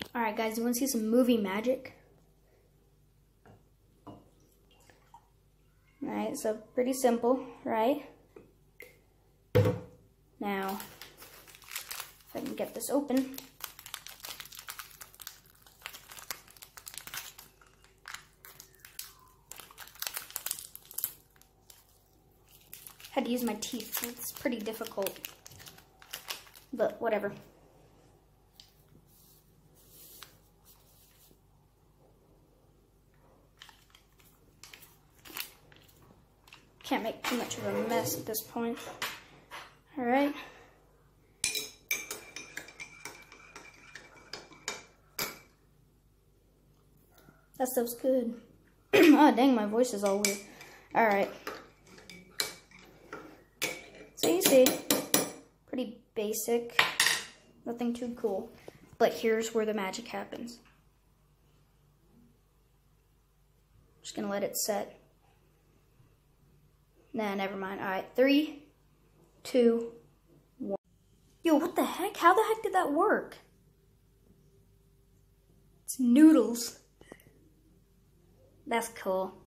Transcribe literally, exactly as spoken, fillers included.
Alright guys, you want to see some movie magic? Alright, so pretty simple, right? Now, if I can get this open. Had to use my teeth. It's pretty difficult, but whatever. Can't make too much of a mess at this point. All right. That stuff's good. Oh dang, my voice is all weird. All right. So you see, pretty basic, nothing too cool. But here's where the magic happens. Just gonna let it set. Nah, never mind. All right, three, two, one. Yo, what the heck? How the heck did that work? It's noodles. That's cool.